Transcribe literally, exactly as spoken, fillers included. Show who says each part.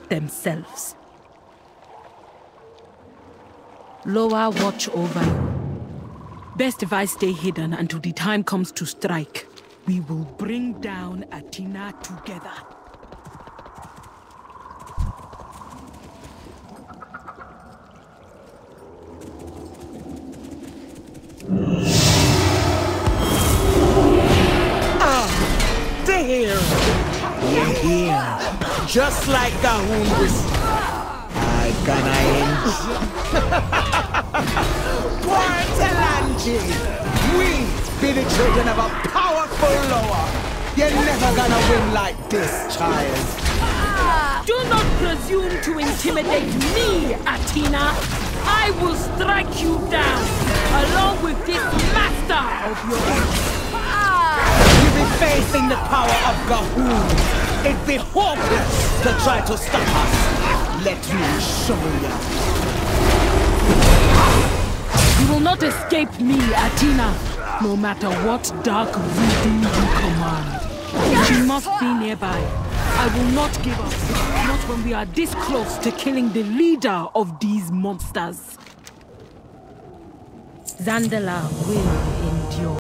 Speaker 1: themselves. Loa watch over you. Best if I stay hidden until the time comes to strike. We will bring down Athena together.
Speaker 2: Ah, there! You're here. Just like Gahun was... I gonna end. Portalangi! We be the children of a powerful Loa. You're never gonna win like this, child.
Speaker 1: Do not presume to intimidate me, Athena. I will strike you down, along with this master of yours.
Speaker 2: You be facing the power of Gahun. It'd be hopeless to try to stop us. Let me show you.
Speaker 1: You will not escape me, Athena, no matter what dark voodoo you command. She must be nearby. I will not give up, not when we are this close to killing the leader of these monsters. Zandala will endure.